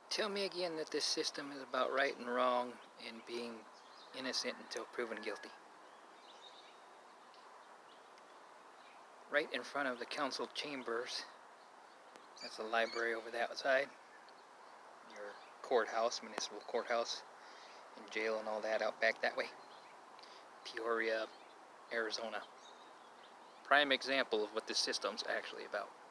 Tell me again that this system is about right and wrong and being innocent until proven guilty. Right in front of the council chambers, that's a library over that side, your courthouse, municipal courthouse, and jail and all that out back that way. Peoria, Arizona. Prime example of what this system's actually about.